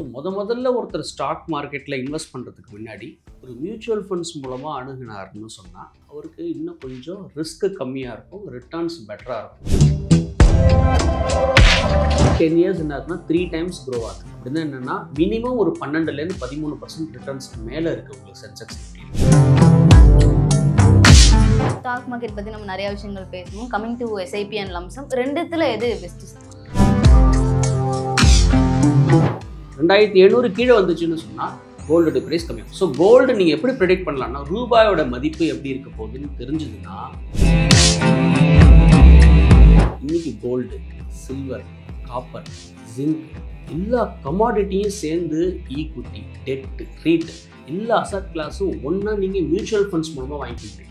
முதல்ல ஒருத்தர் ஸ்டாக் மார்க்கெட்டில் இன்வெஸ்ட் பண்ணுறதுக்கு முன்னாடி ஒரு மியூச்சுவல் ஃபண்ட்ஸ் மூலமாக அணுகுனார்னு சொன்னால் அவருக்கு இன்னும் கொஞ்சம் ரிஸ்க்கு கம்மியாக இருக்கும், ரிட்டர்ன்ஸ் பெட்டராக இருக்கும். 10 இயர்ஸ் என்ன ஆகுதுன்னா 3 times க்ரோ ஆகுது. அப்படின்னா என்னென்னா மினிமம் ஒரு 12% 13% ரிட்டர்ன்ஸ் மேலே இருக்குது உங்களுக்கு சென்செக்ஸ் நிஃப்டியில். ஸ்டாக் மார்க்கெட் பற்றி நம்ம நிறைய விஷயங்கள் பேசணும். Coming to SIP and lump sum, ரெண்டுத்தில் எது பெஸ்ட்டு? 2700 கீழே வந்துச்சுன்னு சொன்னால் கோல்டு ப்ரைஸ் கம்மியாகும். ஸோ கோல்டு நீங்கள் எப்படி ப்ரெடிக்ட் பண்ணலாம்னா, ரூபாயோட மதிப்பு எப்படி இருக்க போகுதுன்னு தெரிஞ்சதுன்னா, இன்னைக்கு கோல்டு, சில்வர், காப்பர், ஜிங்க் எல்லா கமாடிட்டியும் சேர்ந்து ஈக்விட்டி, டெட், ரீட் எல்லா அசட் கிளாஸும் ஒன்றா நீங்கள் மியூச்சுவல் ஃபண்ட்ஸ் மூலமாக வாங்கிக்கிட்டீங்க.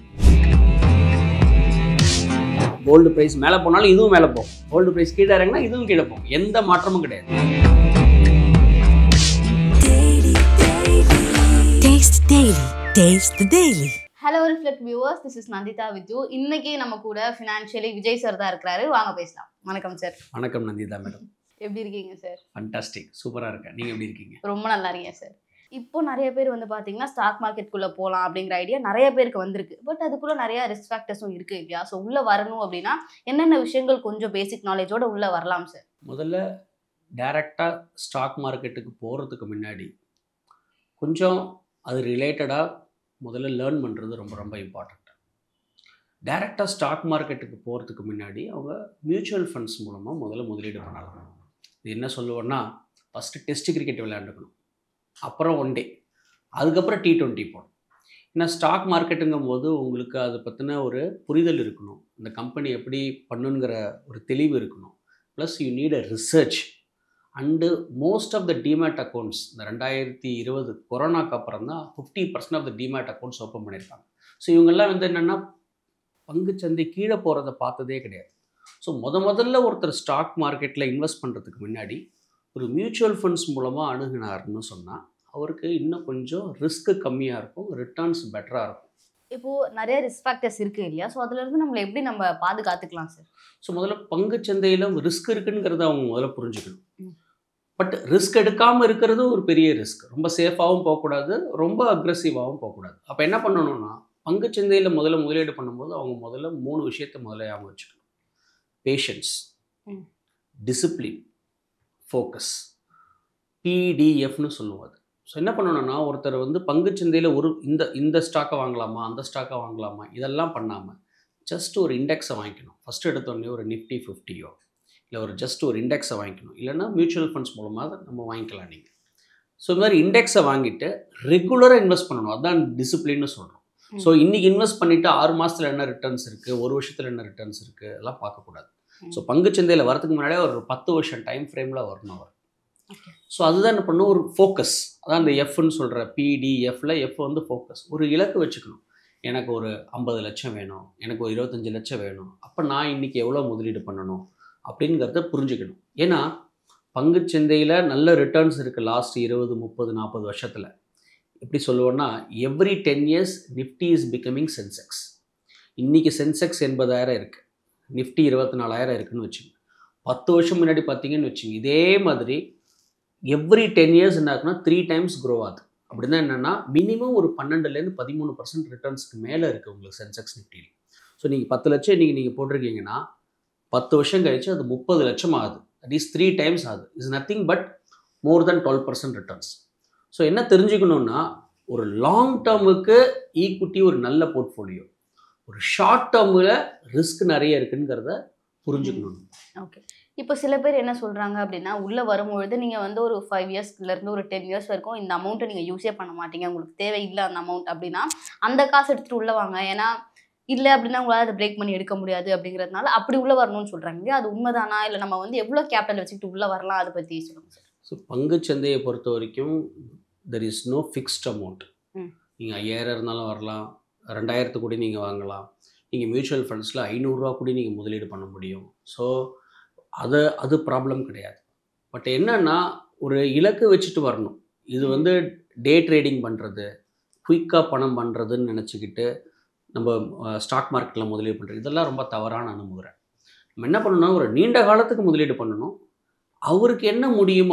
கோல்டு ப்ரைஸ் மேலே போனாலும் இதுவும் மேலே போகும், கோல்டு ப்ரைஸ் கீழே இறங்கினா இதுவும் கீழே போகும், எந்த மாற்றமும் கிடையாது. Taste the Daily. Hello Reflect viewers, this is Nandita with you. இன்னைக்கு நம்ம கூட ஃபினான்ஷியலி விஜய் சார் தான் இருக்கிறாரு. வாங்க பேசலாம். வணக்கம் சார். வணக்கம் நந்திதா மேடம். எப்படி இருக்கீங்க சார்? ஃபண்டாஸ்டிக், சூப்பராக இருக்கேன். நீங்கள் எப்படி இருக்கீங்க? ரொம்ப நல்லா இருக்கீங்க சார். இப்போ நிறைய பேர் வந்து பார்த்தீங்கன்னா ஸ்டாக் மார்க்கெட்டுக்குள்ளே போகலாம் அப்படிங்கிற ஐடியா நிறைய பேருக்கு வந்திருக்கு. பட் அதுக்குள்ளே நிறைய ரிஸ்க் ஃபேக்டர்ஸும் இருக்குது இல்லையா? ஸோ உள்ளே வரணும் அப்படின்னா என்னென்ன விஷயங்கள் கொஞ்சம் பேசிக் நாலேஜோடு உள்ளே வரலாம் சார்? முதல்ல டைரெக்டாக ஸ்டாக் மார்க்கெட்டுக்கு போகிறதுக்கு முன்னாடி கொஞ்சம் அது ரிலேட்டடாக முதல்ல லேர்ன் பண்ணுறது ரொம்ப ரொம்ப இம்பார்ட்டண்ட். டைரெக்டாக ஸ்டாக் மார்க்கெட்டுக்கு போகிறதுக்கு முன்னாடி அவங்க மியூச்சுவல் ஃபண்ட்ஸ் மூலமாக முதல்ல முதலீடு பண்ணலாம். இது என்ன சொல்லுவோன்னா, ஃபஸ்ட்டு டெஸ்ட் கிரிக்கெட் விளையாண்டுக்கணும், அப்புறம் 1 day, அதுக்கப்புறம் T20 போகணும். ஏன்னா ஸ்டாக் மார்க்கெட்டுங்கும் போது உங்களுக்கு அதை பற்றின ஒரு புரிதல் இருக்கணும், இந்த கம்பெனி எப்படி பண்ணுங்கிற ஒரு தெளிவு இருக்கணும். Plus you need a research and most of the demat accounts இந்த 2020 கொரோனாக்கு அப்புறம் தான் 50% of the demat accounts open பண்ணியிருக்காங்க. ஸோ இவங்கெல்லாம் வந்து என்னென்னா பங்குச்சந்தை கீழே போகிறத பார்த்ததே கிடையாது. ஸோ முதல்ல ஒருத்தர் ஸ்டாக் மார்க்கெட்டில் இன்வெஸ்ட் பண்ணுறதுக்கு முன்னாடி ஒரு மியூச்சுவல் ஃபண்ட்ஸ் மூலமாக அணுகுனார்னு சொன்னால் அவருக்கு இன்னும் கொஞ்சம் ரிஸ்க்கு கம்மியாக இருக்கும், ரிட்டர்ன்ஸ் பெட்டராக இருக்கும். இப்போது நிறைய ரிஸ்க் ஃபேக்டர்ஸ் இருக்குது இல்லையா? ஸோ அதுலேருந்து நம்மளை எப்படி நம்ம பாதுகாத்துக்கலாம் சார்? ஸோ முதல்ல பங்குச்சந்தையில் ரிஸ்க் இருக்குங்கிறத அவங்க முதல்ல புரிஞ்சுக்கணும். பட் ரிஸ்க் எடுக்காமல் இருக்கிறது ஒரு பெரிய ரிஸ்க். ரொம்ப சேஃபாகவும் போகக்கூடாது, ரொம்ப அக்ரெசிவாகவும் போகக்கூடாது. அப்போ என்ன பண்ணணும்னா, பங்குச்சந்தையில் முதல்ல முதலீடு பண்ணும்போது அவங்க முதல்ல 3 விஷயத்தை முதல்ல ஞாபகம் வச்சுக்கணும். பேஷன்ஸ், டிசிப்ளின், ஃபோக்கஸ், பிடிஎஃப்னு சொல்லுவோம் அது. ஸோ என்ன பண்ணணும்னா, ஒருத்தர் வந்து பங்குச்சந்தையில் இந்த ஸ்டாக்கை வாங்கலாமா, அந்த ஸ்டாக்கை வாங்கலாமா, இதெல்லாம் பண்ணாமல் ஜஸ்ட் ஒரு இண்டெக்ஸை வாங்கிக்கணும். ஃபஸ்ட்டு எடுத்தோடனே ஒரு நிஃப்டி 50யோ இல்லை ஒரு ஜஸ்ட் ஒரு இண்டெக்ஸை வாங்கிக்கணும். இல்லைன்னா மியூச்சுவல் ஃபண்ட்ஸ் மூலமாக நம்ம வாங்கிக்கலாம் நீங்கள். ஸோ இது மாதிரி இண்டெக்ஸை வாங்கிட்டு ரெகுலராக இன்வெஸ்ட் பண்ணணும். அதுதான் டிசிப்ளின்னு சொல்கிறோம். ஸோ இன்றைக்கி இன்வெஸ்ட் பண்ணிவிட்டு 6 மாதத்தில் என்ன ரிட்டர்ன்ஸ் இருக்குது, 1 வருஷத்தில் என்ன ரிட்டர்ன்ஸ் இருக்குது, எல்லாம் பார்க்கக்கூடாது. ஸோ பங்குச்சந்தையில் வரதுக்கு முன்னாடியே ஒரு 10 வருஷம் டைம் ஃப்ரேமில் வரணும் அவர். ஸோ அதுதான் என்ன பண்ணணும், ஒரு ஃபோக்கஸ். அதான் இந்த எஃப்னு சொல்கிற பிடிஎஃப்ல எஃப் வந்து ஃபோக்கஸ். ஒரு இலக்கு வச்சுக்கணும். எனக்கு ஒரு 50 லட்சம் வேணும், எனக்கு ஒரு 25 லட்சம் வேணும், அப்போ நான் இன்றைக்கி எவ்வளோ முதலீடு பண்ணணும் அப்படிங்கிறத புரிஞ்சுக்கணும். ஏன்னா பங்குச்சந்தையில் நல்ல ரிட்டர்ன்ஸ் இருக்குது லாஸ்ட் 20, 30, 40 வருஷத்தில். எப்படி சொல்லுவோன்னா, every 10 years Nifty is becoming Sensex. இன்றைக்கி சென்செக்ஸ் 80,000 இருக்குது, நிஃப்டி 24,000 இருக்குதுன்னு வச்சுங்க. 10 வருஷம் முன்னாடி பார்த்தீங்கன்னு வச்சுங்க, இதே மாதிரி எவ்ரி 10 years என்ன ஆகுதுன்னா 3 times க்ரோ ஆகுது. அப்படின்னா என்னென்னா மினிமம் ஒரு 12% 13% ரிட்டர்ன்ஸ்க்கு மேலே இருக்குது உங்களுக்கு சென்செக்ஸ் நிஃப்டியில். ஸோ நீங்கள் 10 லட்சம் இன்றைக்கி நீங்கள் போட்டிருக்கீங்கன்னா 10 வருஷம் கழிச்சு அது 30 லட்சம் ஆகுது. தட் இஸ் 3 times ஆகுது. Is nothing but more then 12% returns. So என்ன தெரிஞ்சுக்கணுன்னா, ஒரு லாங் டேர்முக்கு ஈக்விட்டி ஒரு நல்ல போர்ட்ஃபோலியோ, ஒரு ஷார்ட் டேர்மில் ரிஸ்க் நிறைய இருக்குங்கிறத புரிஞ்சுக்கணும். ஓகே. இப்போ சில பேர் என்ன சொல்கிறாங்க அப்படின்னா, உள்ளே வரும்பொழுது நீங்கள் வந்து ஒரு 5 yearsலேருந்து ஒரு 10 years வரைக்கும் இந்த அமௌண்ட்டை நீங்கள் யூஸே பண்ண மாட்டீங்க, உங்களுக்கு தேவையில்லை அந்த அமௌண்ட் அப்படின்னா அந்த காசு எடுத்துகிட்டு உள்ளே வாங்க, ஏன்னா இல்லை அப்படின்னா உங்களால் அதை பிரேக் பண்ணி எடுக்க முடியாது அப்படிங்கிறதுனால அப்படி உள்ளே வரணும்னு சொல்கிறாங்க இல்லையா? அது உண்மைதானா? இல்லை நம்ம வந்து எவ்வளோ கேபிட்டல் வச்சுக்கிட்டு உள்ளே வரலாம், அதை பற்றி சொல்லுங்கள் சார். ஸோ பங்குச்சந்தையை பொறுத்த வரைக்கும் there is no fixed amount. நீங்கள் 5000 இருந்தாலும் வரலாம், 2000 கூட நீங்கள் வாங்கலாம். நீங்கள் மியூச்சுவல் ஃபண்ட்ஸில் 500 ரூபா கூட நீங்கள் முதலீடு பண்ண முடியும். ஸோ அது ப்ராப்ளம் கிடையாது. பட் என்னென்னா, ஒரு இலக்கு வச்சுட்டு வரணும். இது வந்து டே ட்ரேடிங் பண்ணுறது, குயிக்காக பணம் பண்ணுறதுன்னு நினச்சிக்கிட்டு நம்ம ஸ்டாக் மார்க்கெட்டில் முதலீடு பண்ணுறது, இதெல்லாம் ரொம்ப தவறான அணுகுமுறை. நம்ம என்ன பண்ணணும்னா, ஒரு நீண்ட காலத்துக்கு முதலீடு பண்ணணும். அவருக்கு என்ன முடியுமோ,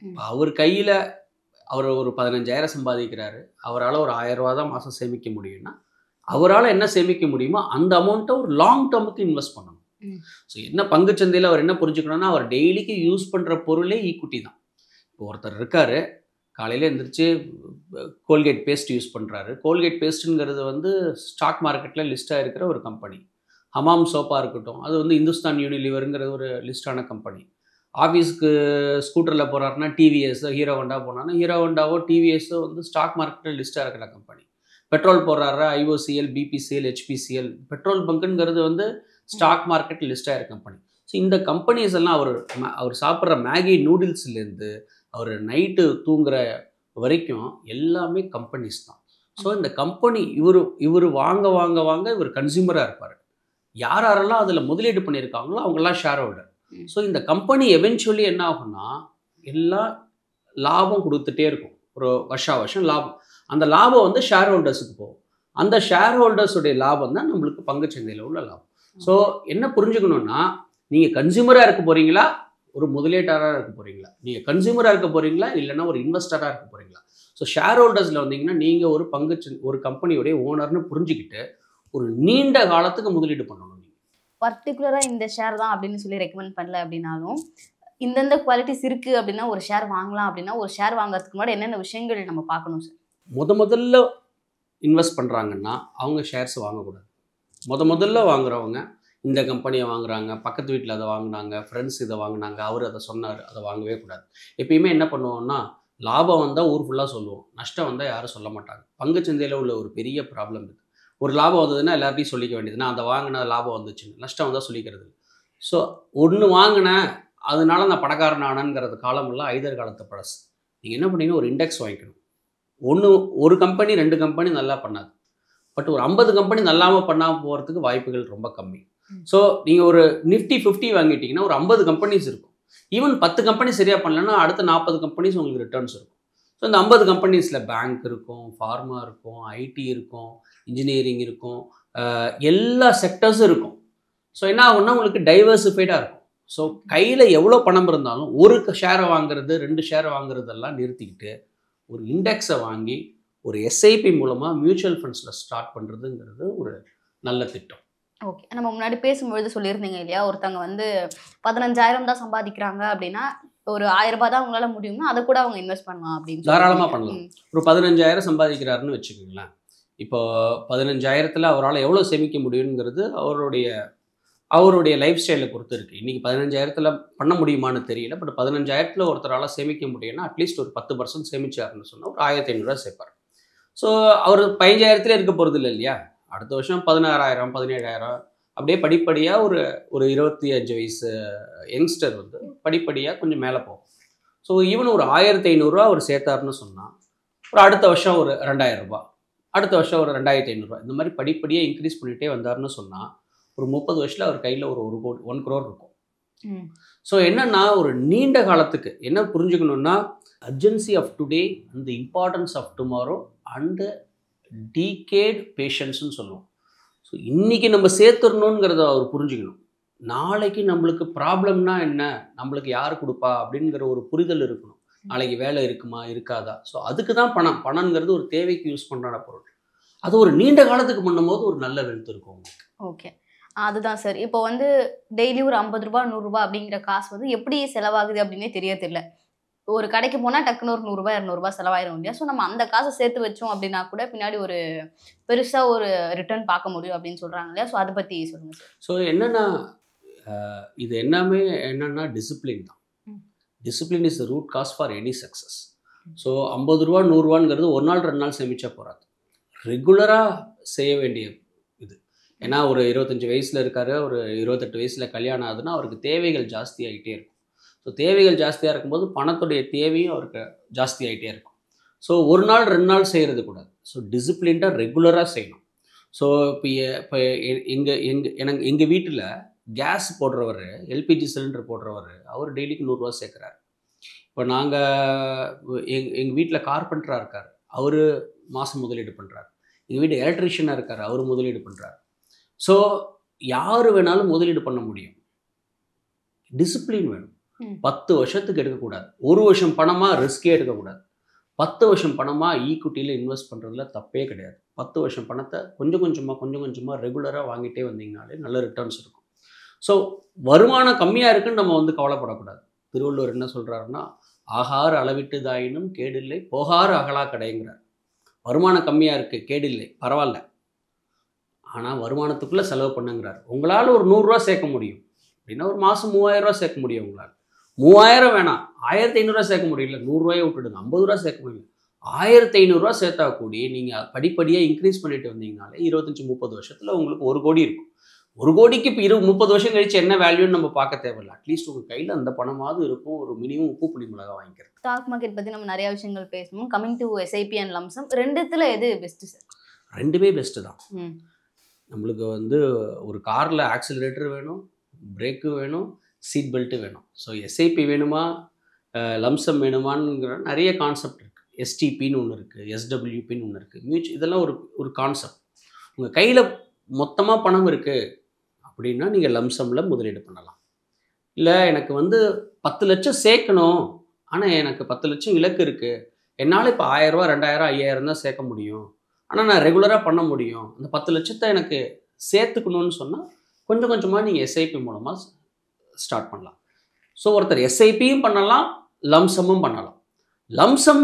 அவர் கையில் அவர் ஒரு 15,000 சம்பாதிக்கிறாரு, அவரால் ஒரு 1000 ரூபா தான் மாதம் சேமிக்க முடியும்னா அவரால் என்ன சேமிக்க முடியுமோ அந்த அமௌண்ட்டை ஒரு லாங் டேர்முக்கு இன்வெஸ்ட் பண்ணணும். ஸோ என்ன பங்குச்சந்தையில் அவர் என்ன புரிஞ்சுக்கணும்னா, அவர் டெய்லிக்கு யூஸ் பண்ணுற பொருளே ஈக்விட்டி தான். இப்போ ஒருத்தர் இருக்கார், காலையில் எழுந்திரிச்சு கோல்கேட் பேஸ்ட் யூஸ் பண்ணுறாரு. கோல்கேட் பேஸ்ட்டுங்கிறது வந்து ஸ்டாக் மார்க்கெட்டில் லிஸ்ட்டாக இருக்கிற ஒரு கம்பெனி. ஹமாம் சோப்பாக இருக்கட்டும், அது வந்து இந்துஸ்தான் யூனிலிவருங்கிற ஒரு லிஸ்டான கம்பெனி. ஆஃபீஸ்க்கு ஸ்கூட்டரில் போகிறாருன்னா டிவிஎஸ், ஹீரோ ஹோண்டா போனான்னா ஹீரோ ஹோண்டாவோ டிவிஎஸோ வந்து ஸ்டாக் மார்க்கெட்டில் லிஸ்ட்டாக இருக்கிற கம்பெனி. பெட்ரோல் போடுறாரா ஐஓசிஎல், பிபிசிஎல், ஹெச்பிசிஎல், பெட்ரோல் பங்குங்கிறது வந்து ஸ்டாக் மார்க்கெட் லிஸ்ட்டாக இருக்க கம்பெனி. ஸோ இந்த கம்பெனிஸ் எல்லாம் அவர் சாப்பிட்ற மேகி நூடுல்ஸ்லேருந்து அவர் நைட்டு தூங்குற வரைக்கும் எல்லாமே கம்பெனிஸ் தான். ஸோ இந்த கம்பெனி இவர் வாங்க வாங்க வாங்க இவர் கன்சியூமராக இருப்பார். யாரெல்லாம் அதில் முதலீடு பண்ணியிருக்காங்களோ அவங்கெல்லாம் ஷேர் ஹோல்டர். ஸோ இந்த கம்பெனி எவென்ச்சுவலி என்ன ஆகும்னா எல்லாம் லாபம் கொடுத்துட்டே இருக்கும். ஒரு வருஷம் லாபம். அந்த லாபம் வந்து ஷேர் ஹோல்டர்ஸுக்கு போகும். அந்த ஷேர் ஹோல்டர்ஸுடைய லாபம் தான் நம்மளுக்கு பங்குச்சந்தையில் உள்ள லாபம். ஸோ என்ன புரிஞ்சுக்கணுன்னா, நீங்கள் கன்சியூமராக இருக்க போகிறீங்களா, ஒரு முதலீட்டாளராக இருக்க போகிறீங்களா, நீங்கள் கன்சியூமராக இருக்க போகிறீங்களா, இல்லைன்னா ஒரு இன்வெஸ்டராக இருக்க போகிறீங்களா. ஸோ ஷேர் ஹோல்டர்ஸில் வந்தீங்கன்னா நீங்கள் ஒரு ஒரு கம்பெனியோடைய ஓனர்னு புரிஞ்சுக்கிட்டு ஒரு நீண்ட காலத்துக்கு முதலீடு பண்ணணும். பர்டிகுலராக இந்த ஷேர் தான் அப்படின்னு சொல்லி ரெக்கமெண்ட் பண்ணல அப்படின்னாலும், இந்தந்த குவாலிட்டிஸ் இருக்குது அப்படின்னா ஒரு ஷேர் வாங்கலாம் அப்படின்னா, ஒரு ஷேர் வாங்குறதுக்கு முன்னாடி என்னென்ன விஷயங்கள் நம்ம பார்க்கணும் சார்? முதல்ல இன்வெஸ்ட் பண்ணுறாங்கன்னா அவங்க ஷேர்ஸ் வாங்கக்கூடாது. முதல்ல வாங்குறவங்க இந்த கம்பெனியை வாங்குறாங்க, பக்கத்து வீட்டில் அதை வாங்கினாங்க, ஃப்ரெண்ட்ஸ் இதை வாங்கினாங்க, அவர் அதை சொன்னார், அதை வாங்கவே கூடாது. எப்பயுமே என்ன பண்ணுவோம்னா, லாபம் வந்தால் ஊர் ஃபுல்லாக சொல்லுவோம், நஷ்டம் வந்தால் யாரும் சொல்ல மாட்டாங்க. பங்குச்சந்தையில் உள்ள ஒரு பெரிய ப்ராப்ளம் இது. ஒரு லாபம் வந்ததுன்னா எல்லார்ட்டையும் சொல்லிக்க வேண்டியதுன்னா, அந்த வாங்கின லாபம் வந்துச்சுன்னு. நஷ்டம் வந்தால் சொல்லிக்கிறது. ஸோ ஒன்று வாங்கினேன் அதனால நான் பணக்காரன் ஆனேங்கிறது காலமெல்லாம் ஐதர் காலத்தை பழசு. நீங்கள் என்ன பண்ணீங்கன்னா ஒரு இண்டெக்ஸ் வாங்கிக்கணும். ஒரு கம்பெனி 2 கம்பெனி நல்லா பண்ணாது, பட் ஒரு 50 கம்பெனி நல்லாமல் பண்ணாமல் போகிறதுக்கு வாய்ப்புகள் ரொம்ப கம்மி. ஸோ நீங்கள் ஒரு நிஃப்டி 50 வாங்கிட்டீங்கன்னா ஒரு 50 கம்பெனிஸ் இருக்கும். ஈவன் 10 கம்பெனி சரியாக பண்ணலன்னா அடுத்த 40 கம்பெனிஸ் உங்களுக்கு ரிட்டர்ன்ஸ் இருக்கும். ஸோ இந்த 50 கம்பெனிஸில் பேங்க் இருக்கும், ஃபார்மா இருக்கும், ஐடி இருக்கும், இன்ஜினியரிங் இருக்கும், எல்லா செக்டர்ஸும் இருக்கும். ஸோ என்ன ஆகும்னா உங்களுக்கு டைவர்சிஃபைடாக இருக்கும். ஸோ கையில் எவ்வளோ பணம் இருந்தாலும் ஒரு ஷேரை வாங்குறது 2 ஷேரை வாங்குறதெல்லாம் நிறுத்திக்கிட்டு ஒரு இண்டெக்ஸை வாங்கி ஒரு எஸ்ஐபி மூலமாக மியூச்சுவல் ஃபண்ட்ஸில் ஸ்டார்ட் பண்ணுறதுங்கிறது ஒரு நல்ல திட்டம். ஓகே, நம்ம முன்னாடி பேசும்பொழுது சொல்லியிருந்தீங்க இல்லையா, ஒருத்தவங்க வந்து 15,000 தான் சம்பாதிக்கிறாங்க அப்படின்னா ஒரு 1000 ரூபாய் தான் உங்களால் முடியும்னா அதை கூட அவங்க இன்வெஸ்ட் பண்ணலாம் அப்படின்னு தாராளமாக பண்ணலாம். ஒரு 15,000 சம்பாதிக்கிறாருன்னு வச்சுக்கோங்களேன். இப்போ 15,000த்தில் அவரால் எவ்வளோ சேமிக்க முடியுங்கிறது அவருடைய லைஃப் ஸ்டைலை பொறுத்து இருக்குது. இன்றைக்கி 15,000த்தில் பண்ண முடியுமான்னு தெரியல, பட் 15,000த்தில் ஒருத்தரால் சேமிக்க முடியும்னா அட்லீஸ்ட் ஒரு 10% சேமிச்சாருன்னு சொன்னால் ஒரு 1,500 சேர்ப்பார். ஸோ அவர் 15,000த்தில் இருக்க போகிறது இல்லை இல்லையா. அடுத்த வருஷம் 16,000 17,000 அப்படியே படிப்படியாக ஒரு 25 வயசு யங்ஸ்டர் வந்து படிப்படியாக கொஞ்சம் மேலே போகும். ஸோ ஈவன் ஒரு 1,500 அவர் சேர்த்தாருன்னு சொன்னால் ஒரு அடுத்த வருஷம் ஒரு 2,000 ரூபாய், அடுத்த வருஷம் ஒரு 2,500 இந்த மாதிரி படிப்படியாக இன்க்ரீஸ் பண்ணிகிட்டே வந்தார்னு சொன்னால் ஒரு 30 வருஷத்தில் அவர் கையில் ஒரு 1 crore இருக்கும். ஸோ என்னென்னா ஒரு நீண்ட காலத்துக்கு என்ன புரிஞ்சுக்கணுன்னா, urgency of today and the importance of tomorrow and decade பேஷன்ஸ்ன்னு சொல்லுவோம். ஸோ இன்றைக்கி நம்ம சேர்த்துடணுங்கிறத அவர் புரிஞ்சுக்கணும். நாளைக்கு நம்மளுக்கு ப்ராப்ளம்னா என்ன, நம்மளுக்கு யார் கொடுப்பா அப்படிங்கிற ஒரு புரிதல் இருக்கணும். நாளைக்கு வேலை இருக்குமா இருக்காதா. ஸோ அதுக்கு தான் பணங்கிறது ஒரு தேவைக்கு யூஸ் பண்ணுறான பொருள். அது ஒரு நீண்ட காலத்துக்கு பண்ணும்போது ஒரு நல்ல வெல்த் இருக்கும். ஓகே, அதுதான் சார். இப்போ வந்து டெய்லி ஒரு 50 ரூபாய் 100 ரூபாய் அப்படிங்கிற காசு வந்து எப்படி செலவாகுது அப்படின்னே தெரியறதில்ல. ஒரு கடைக்கு போனால் டக்குன்னு ஒரு 100 ரூபாய் 200 ரூபாய் செலவாயிரும் இல்லையா. ஸோ நம்ம அந்த காசை சேர்த்து வச்சோம் அப்படின்னா கூட பின்னாடி ஒரு பெருசாக ஒரு ரிட்டர்ன் பார்க்க முடியும் அப்படின்னு சொல்கிறாங்க இல்லையா. ஸோ அதை பற்றி சொல்லுங்கள் சார். ஸோ இது என்னன்னா டிசிப்ளின் தான். Discipline is the root cause for any success. So 50 ரூபா 100 ரூபாங்கிறது ஒரு நாள் 2 நாள் சேமிச்சா போகாது, ரெகுலராக செய்ய வேண்டிய இது. ஏன்னா ஒரு 25 வயசில் இருக்கார், ஒரு 28 வயசில் கல்யாணம் ஆகுதுன்னா அவருக்கு தேவைகள் ஜாஸ்தியாகிட்டே இருக்கும். ஸோ தேவைகள் ஜாஸ்தியாக இருக்கும்போது பணத்துடைய தேவையும் அவருக்கு ஜாஸ்தியாகிட்டே இருக்கும். ஸோ ஒரு நாள் 2 நாள் செய்கிறது கூடாது. ஸோ டிசிப்ளின்டாக ரெகுலராக செய்யணும். ஸோ இப்போ எங்கள் வீட்டில் கேஸ் போடுறவர், எல்பிஜி சிலிண்டர் போடுறவர், அவர் டெய்லிக்கு 100 ரூபா சேர்க்குறாரு. இப்போ எங்கள் வீட்டில் கார்பெண்டராக இருக்கார், அவர் மாதம் முதலீடு பண்ணுறாரு. எங்கள் வீட்டு எலக்ட்ரிஷியனாக இருக்கார், அவர் முதலீடு பண்ணுறாரு. ஸோ யார் வேணாலும் முதலீடு பண்ண முடியும். டிசிப்ளின் வேணும். 10 வருஷத்துக்கு எடுக்கக்கூடாது. 1 வருஷம் பணமாக ரிஸ்கே எடுக்கக்கூடாது. 10 வருஷம் பணமாக ஈக்குட்டியில் இன்வெஸ்ட் பண்ணுறதுல தப்பே கிடையாது. 10 வருஷம் பணத்தை கொஞ்சம் கொஞ்சமாக ரெகுலராக வாங்கிட்டே வந்தீங்கனாலே நல்ல ரிட்டர்ன்ஸ் இருக்கும். ஸோ வருமானம் கம்மியாக இருக்குன்னு நம்ம வந்து கவலைப்படக்கூடாது. திருவள்ளுவர் என்ன சொல்கிறாருன்னா, ஆகார் அளவிட்டு தாயினும் கேடில்லை போகார் அகலா கடைங்கிறார். வருமானம் கம்மியாக இருக்குது, கேடில்லை, பரவாயில்ல, ஆனால் வருமானத்துக்குள்ளே செலவு பண்ணுங்கிறார். உங்களால் ஒரு 100 ரூபா சேர்க்க முடியும் அப்படின்னா ஒரு மாதம் 3000 ரூபா சேர்க்க முடியும். உங்களால் 3000 வேணாம், 1500 ரூபா சேர்க்க முடியல, 100 ரூபாயை விட்டுடுங்க, 50 ரூபா சேர்க்க முடியல, 1500 ரூபா சேர்த்தா கூடி நீங்கள் படிப்படியாக இன்க்ரீஸ் பண்ணிட்டு வந்தீங்கனாலே 25-30 வருஷத்தில் உங்களுக்கு 1 கோடி இருக்கும். 1 கோடிக்கு இப்போ 30 வருஷம் கழிச்சு என்ன வேல்யூன்னு நம்ம பார்க்க தேவையில்லை. அட்லீஸ்ட் உங்கள் கையில் அந்த பணமாவது இருக்கும். ஒரு மினிமம் உப்பு புளி மிளகா வாங்கிக்கிறது. ஸ்டாக் மார்க்கெட் பற்றி நம்ம நிறைய விஷயங்கள் பேசணும். Coming to SIP and lump sum, ரெண்டுத்துல எது பெஸ்ட்டு சார்? ரெண்டுமே பெஸ்ட்டு தான். நம்மளுக்கு வந்து ஒரு காரில் ஆக்சிலரேட்டர் வேணும், பிரேக்கு வேணும், சீட் பெல்ட்டு வேணும். ஸோ எஸ்ஐபி வேணுமா லம்சம் வேணுமாங்கிற நிறைய கான்செப்ட் இருக்குது. எஸ்டிபின்னு ஒன்று இருக்குது, எஸ்டபிள்யூபின்னு ஒன்று இருக்குது, இதெல்லாம் ஒரு கான்செப்ட். உங்கள் கையில் மொத்தமாக பணம் இருக்குது அப்படின்னா நீங்கள் லம்சமில் முதலீடு பண்ணலாம். இல்லை எனக்கு வந்து 10 லட்சம் சேர்க்கணும், ஆனால் எனக்கு 10 லட்சம் இலக்கு இருக்குது, என்னால் இப்போ 1000 ரூபா 2000 5000 தான் சேர்க்க முடியும், ஆனால் நான் ரெகுலராக பண்ண முடியும், அந்த 10 லட்சத்தை எனக்கு சேர்த்துக்கணும்னு சொன்னால் கொஞ்சம் கொஞ்சமாக நீங்கள் எஸ்ஐபி மூலமாக ஸ்டார்ட் பண்ணலாம். ஸோ ஒருத்தர் எஸ்ஐபியும் பண்ணலாம், லம்சமும் பண்ணலாம். லம்சம்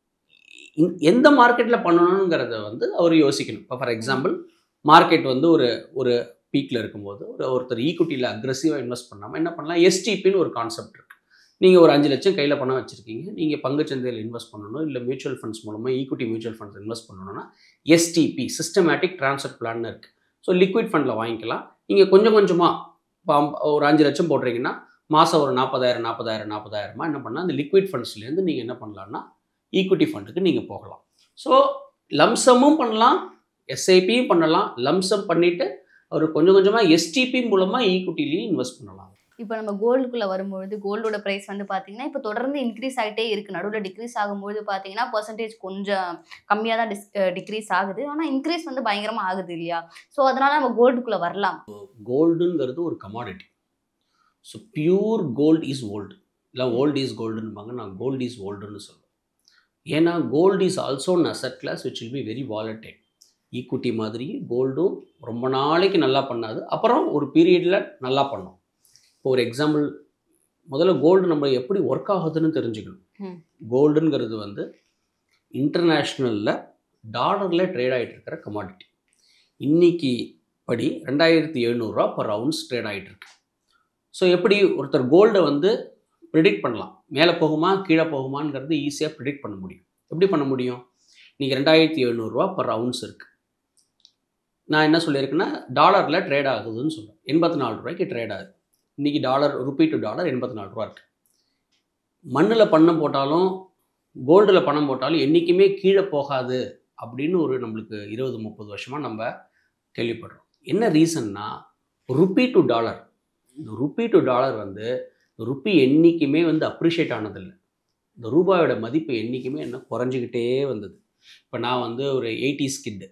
எந்த மார்க்கெட்டில் பண்ணணுங்கிறத வந்து அவர் யோசிக்கணும். இப்போ ஃபார் எக்ஸாம்பிள் மார்க்கெட் வந்து ஒரு பீக்கில் இருக்கும்போது ஒருத்தர் ஈக்குட்டியில் அக்ரெசிவாக இன்வெஸ்ட் பண்ணாமல் என்ன பண்ணலாம், எஸ்டிபின்னு ஒரு கான்செப்ட் இருக்குது. நீங்கள் ஒரு 5 லட்சம் கையில் பணம் வச்சுருக்கீங்க, நீங்கள் பங்குச்சந்தையில் இன்வெஸ்ட் பண்ணணும், இல்லை மியூச்சுவல் ஃபண்ட்ஸ் மூலமாக ஈக்குட்டி மியூச்சுவல் ஃபண்ட்ஸ் இன்வெஸ்ட் பண்ணணும்னா எஸ்டிபி சிஸ்டமேட்டிக் ட்ரான்ஸ்ஃபர் பிளான்னு இருக்குது. ஸோ லிக்விட் ஃபண்டில் வாங்கிக்கலாம். நீங்கள் கொஞ்சம் கொஞ்சமாக ஒரு 5 லட்சம் போடுறீங்கன்னா மாதம் ஒரு 40,000 என்ன பண்ணலாம், அந்த லிக்விட் ஃபண்ட்ஸ்லேருந்து நீங்கள் என்ன பண்ணலான்னா ஈக்குட்டி ஃபண்டுக்கு நீங்கள் போகலாம். ஸோ லம்சமும் பண்ணலாம், எஸ்ஐபியும் பண்ணலாம். லம்சம் பண்ணிவிட்டு அவர் கொஞ்சம் கொஞ்சமாக எஸ்டிபி மூலமாக ஈக்குட்டிலையும் இன்வெஸ்ட் பண்ணலாம். இப்போ நம்ம கோல்டுக்குள்ளே வரும்பொழுது கோல்டோட ப்ரைஸ் வந்து பார்த்தீங்கன்னா இப்போ தொடர்ந்து இன்க்ரீஸ் ஆகிட்டே இருக்குது. நடுவில் டிக்ரீஸ் ஆகும்போது பார்த்தீங்கன்னா பர்சன்டேஜ் கொஞ்சம் கம்மியாக தான் டிக்ரீஸ் ஆகுது, ஆனால் இன்க்ரீஸ் வந்து பயங்கரமாக ஆகுது இல்லையா? ஸோ அதனால் நம்ம கோல்டுக்குள்ளே வரலாம். கோல்டுங்கிறது ஒரு commodity. So pure gold is old, இல்லை ஓல்டு இஸ் கோல்டுன்னுபாங்க. நான் கோல்டு இஸ் ஓல்டுன்னு சொல்லுவேன். ஏன்னா gold is also an asset class which will be very volatile. Equity மாதிரி கோல்டும் ரொம்ப நாளைக்கு நல்லா பண்ணாது, அப்புறம் ஒரு பீரியடில் நல்லா பண்ணும். இப்போ ஒரு எக்ஸாம்பிள், முதல்ல கோல்டு நம்ம எப்படி ஒர்க் ஆகுதுன்னு தெரிஞ்சுக்கணும். கோல்டுங்கிறது வந்து இன்டர்நேஷ்னலில் டாலரில் ட்ரேட் ஆகிட்டு இருக்கிற கமாடிட்டி. இன்றைக்கி படி 2700 ரூபா பர் அவுன்ஸ் ட்ரேட் ஆகிட்டு இருக்கு. ஸோ எப்படி ஒருத்தர் கோல்டை வந்து ப்ரிடிக்ட் பண்ணலாம், மேலே போகுமா கீழே போகுமாங்கிறது ஈஸியாக ப்ரிடிக்ட் பண்ண முடியும். எப்படி பண்ண முடியும்? இன்றைக்கி 2700 ரூபா பர் அவுன்ஸ் இருக்குது. நான் என்ன சொல்லியிருக்கேன்னா டாலரில் ட்ரேட் ஆகுதுன்னு சொல்லுவேன். 84 ரூபாய்க்கு ட்ரேட் ஆகுது. இன்றைக்கி ரூபி டு டாலர் 84 ரூபா இருக்குது. மண்ணில் பணம் போட்டாலும் கோல்டில் பணம் போட்டாலும் என்றைக்குமே கீழே போகாது அப்படின்னு ஒரு நம்மளுக்கு 20-30 வருஷமாக நம்ம கேள்விப்படுறோம். என்ன ரீசன்னா ருபி டு டாலர், இந்த ருபி டு டாலர் வந்து ருப்பி என்றைக்குமே வந்து அப்ரிஷியேட் ஆனதில்லை. இந்த ரூபாயோட மதிப்பு என்றைக்குமே என்ன குறைஞ்சிக்கிட்டே வந்தது. இப்போ நான் வந்து ஒரு 80s கிட்டு,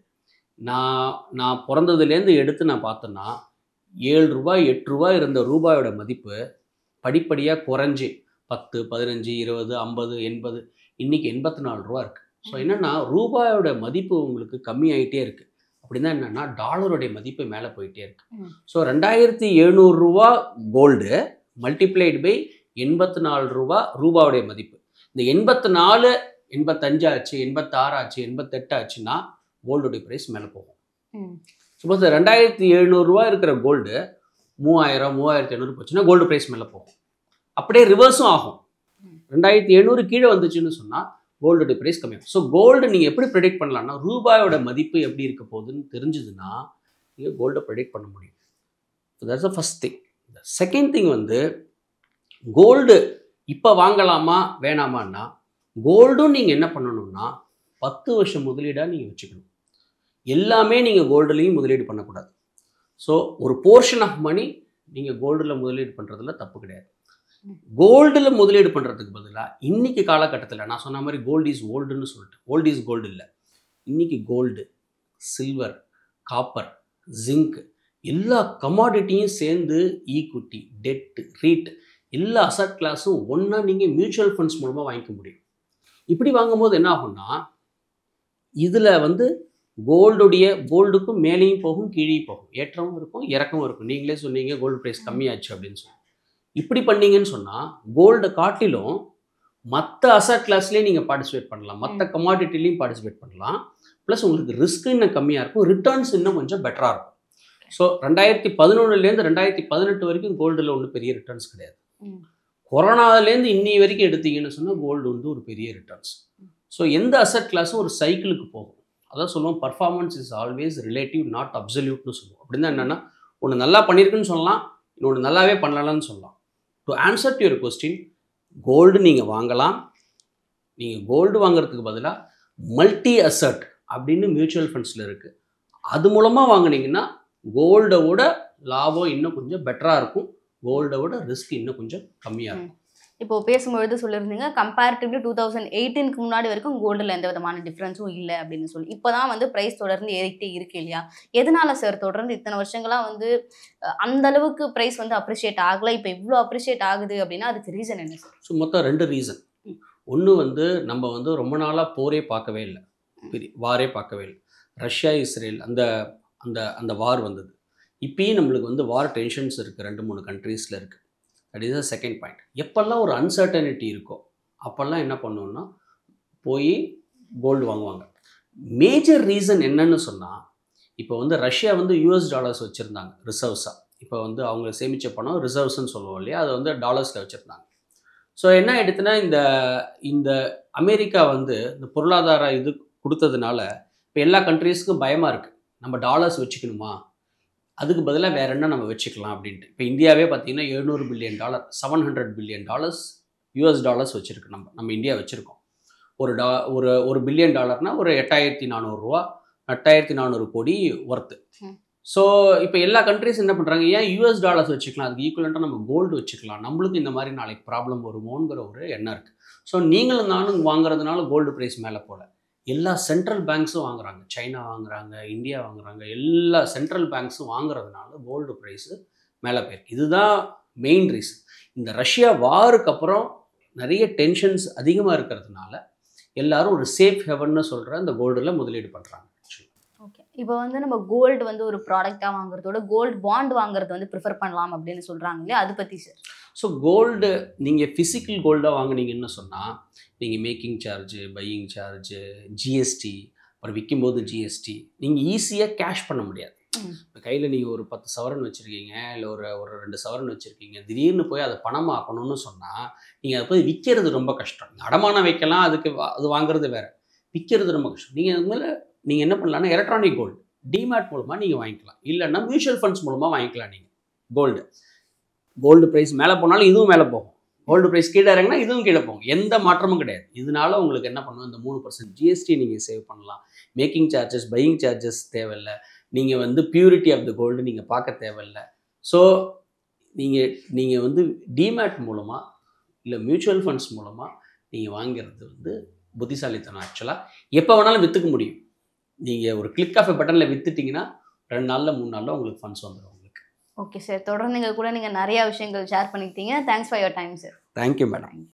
நான் பிறந்ததுலேருந்து எடுத்து நான் பார்த்தேன்னா 7 ரூபாய் 8 ரூபாய் இருந்த ரூபாயோட மதிப்பு படிப்படியாக குறைஞ்சி 10, 15, 20, 50, 80 இன்றைக்கி 84 ரூபா இருக்குது. ஸோ என்னென்னா ரூபாயோட மதிப்பு உங்களுக்கு கம்மியாயிட்டே இருக்குது. அப்படின்னா என்னென்னா டாலருடைய மதிப்பு மேலே போயிட்டே இருக்குது. ஸோ 2700 ரூபா கோல்டு மல்டிப்ளைடு பை 84 ரூபா ரூபாவுடைய மதிப்பு. இந்த 84 85 ஆச்சு, 86 ஆச்சு, 88 ஆச்சுன்னா கோல்டுடைய ப்ரைஸ் மேலே போகும். சப்போஸ் 2700 ரூபா இருக்கிற கோல்டு 3000 3500 போச்சுன்னா கோல்டு ப்ரைஸ் மேலே போகும். அப்படியே ரிவர்ஸும் ஆகும். 2700 கீழே வந்துச்சுன்னு சொன்னால் கோல்டுடைய ப்ரைஸ் கம்மியாகும். ஸோ கோல்டு நீங்கள் எப்படி ப்ரெடிக்ட் பண்ணலான்னா ரூபாயோட மதிப்பு எப்படி இருக்க போகுதுன்னு தெரிஞ்சுதுன்னா நீங்கள் கோல்டை ப்ரெடிக்ட் பண்ண முடியும். So that's the first thing. Second thing வந்து கோல்டு இப்போ வாங்கலாமா வேணாமான்னா கோல்டும் நீங்கள் என்ன பண்ணணும்னா 10 வருஷம் முதலீடாக நீங்கள் வச்சுக்கணும். எல்லாமே நீங்கள் கோல்டுலேயும் முதலீடு பண்ணக்கூடாது. ஸோ ஒரு போர்ஷன் ஆஃப் மணி நீங்கள் கோல்டில் முதலீடு பண்ணுறதுல தப்பு கிடையாது. கோல்டில் முதலீடு பண்ணுறதுக்கு பதிலாக இன்றைக்கி காலகட்டத்தில் நான் சொன்ன மாதிரி கோல்டு இஸ் ஓல்டுன்னு சொல்லிட்டு ஓல்டு இஸ் கோல்டு இல்லை. இன்றைக்கி கோல்டு, சில்வர், காப்பர், ஜிங்க் எல்லா கமாடிட்டியும் சேர்ந்து ஈக்குட்டி, டெட்டு, ரீட் எல்லா அசட் கிளாஸும் ஒன்றா நீங்கள் மியூச்சுவல் ஃபண்ட்ஸ் மூலமாக வாங்கிக்க முடியும். இப்படி வாங்கும்போது என்ன ஆகும்னா, இதில் வந்து கோல்டுக்கும் மேலேயும் போகும், கீழேயும் போகும், ஏற்றமும் இருக்கும், இறக்கமும் இருக்கும். நீங்களே சொன்னீங்க கோல்டு ப்ரைஸ் கம்மியாச்சு அப்படின்னு சொல்லி. இப்படி பண்ணீங்கன்னு சொன்னால் கோல்டை காட்டிலும் மற்ற அசட் கிளாஸ்லேயே நீங்கள் பார்ட்டிசிபேட் பண்ணலாம், மற்ற கமாடிட்டிலையும் பார்ட்டிசிபேட் பண்ணலாம். ப்ளஸ் உங்களுக்கு ரிஸ்க் இன்னும் கம்மியாக இருக்கும், ரிட்டர்ன்ஸ் இன்னும் கொஞ்சம் பெட்டராக இருக்கும். ஸோ 2011 2018 வரைக்கும் கோல்டில் ஒன்றும் பெரிய ரிட்டர்ன்ஸ் கிடையாது. கொரோனாவிலேருந்து இன்னி வரைக்கும் எடுத்தீங்கன்னு சொன்னால் கோல்டு வந்து ஒரு பெரிய ரிட்டர்ன்ஸ். ஸோ எந்த அசட் கிளாஸும் ஒரு சைக்கிளுக்கு போகும். அதான் சொல்லுவோம், performance is always relative not அப்சல்யூட்னு சொல்லுவோம். அப்படின்னா என்னென்னா, ஒன்று நல்லா பண்ணியிருக்குன்னு சொல்லலாம், இன்னொன்று நல்லாவே பண்ணலான்னு சொல்லலாம். To answer to your question, gold நீங்கள் வாங்கலாம். நீங்கள் கோல்டு வாங்குறதுக்கு பதிலாக மல்டி அசட் அப்படின்னு மியூச்சுவல் ஃபண்ட்ஸில் இருக்குது. அது மூலமாக வாங்கினீங்கன்னா கோல்டை விட லாபம் இன்னும் கொஞ்சம் பெட்டராக இருக்கும், கோல்டை விட ரிஸ்க் இன்னும் கொஞ்சம் கம்மியாக இருக்கும். இப்போ பேசும்பொழுது சொல்லியிருந்தீங்க, கம்பேரிட்டிவ்லி 2018க்கு முன்னாடி வரைக்கும் கோல்டில் எந்த விதமான டிஃப்ரென்ஸும் இல்லை அப்படின்னு சொல்லி. இப்போ தான் வந்து ப்ரைஸ் தொடர்ந்து ஏறிக்கிட்டே இருக்கு இல்லையா? எதனால சார் தொடர்ந்து இத்தனை வருஷங்களாக வந்து அந்த அளவுக்கு ப்ரைஸ் வந்து அப்ரிஷியேட் ஆகலை, இப்போ இவ்வளோ அப்ரிஷியேட் ஆகுது அப்படின்னா அதுக்கு ரீசன் என்ன சார்? ஸோ மொத்தம் 2 ரீசன். ஒன்று வந்து நம்ம வந்து ரொம்ப நாளாக போரே பார்க்கவே இல்லை, வாரே பார்க்கவே இல்லை. ரஷ்யா இஸ்ரேல் அந்த அந்த அந்த வார் வந்தது. இப்பயும் நம்மளுக்கு வந்து வார் டென்ஷன்ஸ் இருக்குது, 2-3 கண்ட்ரீஸில் இருக்குது. That is the second point. எப்பெல்லாம் ஒரு அன்சர்டனிட்டி இருக்கோ அப்போல்லாம் என்ன பண்ணுவோம்னா போய் கோல்டு வாங்குவாங்க. மேஜர் ரீசன் என்னன்னு சொன்னால், இப்போ வந்து ரஷ்யா வந்து US டாலர்ஸ் வச்சுருந்தாங்க ரிசர்வ்ஸாக. இப்போ வந்து அவங்க சேமித்த பணம் ரிசர்வ்ஸ்ன்னு சொல்லுவோம் இல்லையா, அதை வந்து டாலர்ஸில் வச்சுருந்தாங்க. ஸோ என்ன ஆகிடுதுன்னா, இந்த அமெரிக்கா வந்து இந்த பொருளாதார இது கொடுத்ததுனால இப்போ எல்லா கண்ட்ரீஸ்க்கும் பயமாக இருக்குது, நம்ம டாலர்ஸ் வச்சுக்கணுமா, அதுக்கு பதிலாக வேறு என்ன நம்ம வச்சுக்கலாம் அப்படின்ட்டு. இப்போ இந்தியாவே பார்த்தீங்கன்னா $700 பில்லியன், $700 பில்லியன் US டாலர்ஸ் வச்சுருக்கு. நம்ம இந்தியா வச்சுருக்கோம். ஒரு பில்லியன் டாலர்னா ஒரு 8,400 ரூபா, 8,400 கோடி ஒர்த்து. ஸோ இப்போ எல்லா கண்ட்ரீஸ் என்ன பண்ணுறாங்க, ஏன் US டாலர்ஸ் வச்சுக்கலாம், அதுக்கு ஈக்குவலண்ட்டாக நம்ம கோல்டு வச்சுக்கலாம், நம்மளுக்கு இந்த மாதிரி நாளைக்கு ப்ராப்ளம் வருமோங்கிற ஒரு எண்ணம் இருக்குது. ஸோ நீங்களும் நானும் வாங்குறதுனால கோல்டு ப்ரைஸ் மேலே போகல, எல்லா சென்ட்ரல் பேங்க்ஸும் வாங்குறாங்க, சைனா வாங்குறாங்க, இந்தியா வாங்குறாங்க, எல்லா சென்ட்ரல் பேங்க்ஸும் வாங்குறதுனால கோல்டு ப்ரைஸு மேலே போயிருக்கு. இதுதான் மெயின் ரீசன். இந்த ரஷ்யா வாருக்கு அப்புறம் நிறைய டென்ஷன்ஸ் அதிகமாக இருக்கிறதுனால எல்லாரும் ஒரு சேஃப் ஹெவன்னு சொல்கிற இந்த கோல்டில் முதலீடு பண்ணுறாங்க. ஓகே, இப்போ வந்து நம்ம கோல்டு வந்து ஒரு ப்ராடக்டாக வாங்குறதோட கோல்டு பாண்ட் வாங்குறது வந்து ப்ரிஃபர் பண்ணலாம் அப்படின்னு சொல்கிறாங்க இல்லையா, அதை பற்றி சார்? ஸோ கோல்டு நீங்கள் ஃபிசிக்கல் கோல்டாக வாங்கினீங்கன்னு சொன்னால் நீங்கள் making charge, buying charge, GST, அப்புறம் விற்கும்போது ஜிஎஸ்டி, நீங்கள் ஈஸியாக கேஷ் பண்ண முடியாது. இப்போ கையில் நீங்கள் ஒரு 10 சவரன் வச்சுருக்கீங்க, இல்லை ஒரு 2 சவரன் வச்சுருக்கீங்க, திடீர்னு போய் அதை பணமாக்கணும்னு சொன்னால் நீங்கள் அதை போய் விற்கிறது ரொம்ப கஷ்டம். அடமானம் வைக்கலாம், அது வாங்குறது வேறு, விற்கிறது ரொம்ப கஷ்டம். நீங்கள் அது மேலே நீங்கள் என்ன பண்ணலான்னா எலக்ட்ரானிக் கோல்டு டிமேட் மூலமாக நீங்கள் வாங்கிக்கலாம், இல்லைன்னா மியூச்சுவல் ஃபண்ட்ஸ் மூலமாக வாங்கிக்கலாம். நீங்கள் கோல்டு ப்ரைஸ் மேலே போனாலும் இதுவும் மேலே போகும், கோல்டு ப்ரைஸ் கீழே இறங்கினா இதுவும் கீழே போகும், எந்த மாற்றமும் கிடையாது. இதனால உங்களுக்கு என்ன பண்ணுவோம், இந்த 3% ஜிஎஸ்டி நீங்கள் சேவ் பண்ணலாம், மேக்கிங் சார்ஜஸ், பையிங் சார்ஜஸ் தேவையில்லை, நீங்கள் வந்து பியூரிட்டி ஆஃப் த கோல்டு நீங்கள் பார்க்க தேவையில்லை. ஸோ நீங்கள் வந்து டிமேட் மூலமாக இல்லை மியூச்சுவல் ஃபண்ட்ஸ் மூலமாக நீங்கள் வாங்கிறது வந்து புத்திசாலித்தனம். ஆக்சுவலாக எப்போ வேணாலும் விற்றுக்க முடியும். நீங்கள் ஒரு கிளிக் ஆஃப் பட்டனில் விற்றுட்டிங்கன்னா 2 நாளில் 3 நாளில் உங்களுக்கு ஃபண்ட்ஸ் வந்துடும் உங்களுக்கு. ஓகே சார், தொடர்ந்து கூட நீங்கள் நிறையா விஷயங்கள் ஷேர் பண்ணிக்கிட்டீங்க. Thanks for your time sir. Thank you madam.